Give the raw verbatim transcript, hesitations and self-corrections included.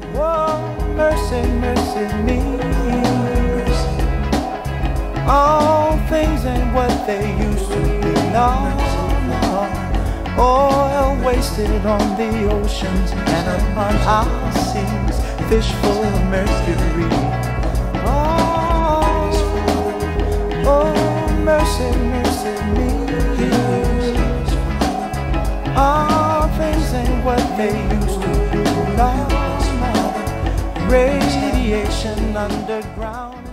Oh, mercy, mercy me. All things ain't what they used to be. No, no. Oil wasted on the oceans and upon our seas, fish full of mercury. Oh, oh, mercy, mercy me. All things ain't what they used to be. No, no. Radiation underground.